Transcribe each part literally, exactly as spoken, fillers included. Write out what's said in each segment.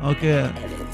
اوكي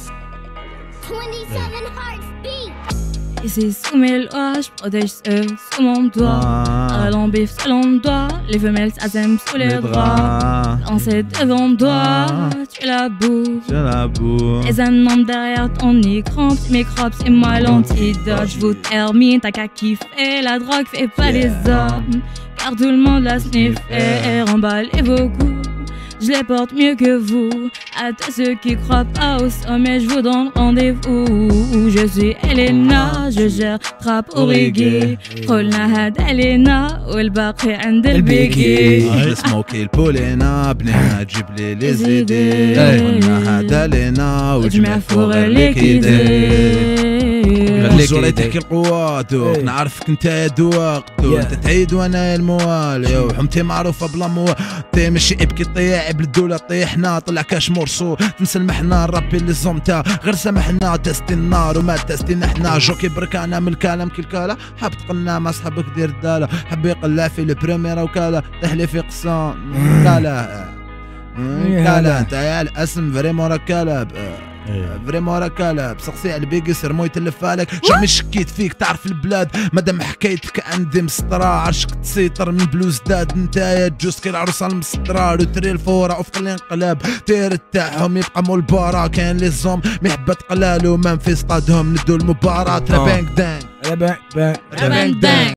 Ici sous mes lois, je protège ceux sous mon doigt. Allant bif selon doigt, les femelles s'asèment sous les draps. Danser devant toi, tu la boue. Les hommes derrière ton écran, petit microbe, c'est moi l'antidote. Je vous termine, t'as qu'à kiffer, la drogue fait pas les hommes. Car tout le monde la sniffe, remballez vos goûts. Je les porte mieux que vous. À tous ceux qui croient pas au sommet, je vous donne rendez-vous. Je suis Elena, je gère trap au reggae. قلنا هاد Elena والباقي عند البيكي. سموكي البولينا بنينا تجيب لي لي زيدي. قلنا هاد Elena وجمع فوق اللي كيدي. الزوري تحكي القوة دوق نعرفك انت يا دوق انت تعيد وانا الموال يو حمتي معروفة بلا موال تي ماشي ابكي طيع بالدولة طيحنا طلع كاش مرسو تنسى المحنا الرابي اللي زمتا غير سامحنا تستي النار وما تستينا حنا جوكي بركانا من الكلام كي الكالا حاب تقلنا مع صحابك دير الدالة حب يقلع في البريميرا وكالا تحلي في قصان كالا كالا انت يا الاسم فريمون راك كالب فريمون راك كالب سقسي على البيكي سير مو يتلف عليك جامي شكيت فيك تعرف البلاد مادام حكايتك عندي مسطرة عرشك تسيطر من بلوز داد نتايا تجوز كي العروسة المسطرة وتري الفورة وفق الانقلاب تير تاعهم يبقى مول البارا كاين لي زوم محبة قلالو ما في صطادهم ندو المباراة رابانك دانك رابانك دانك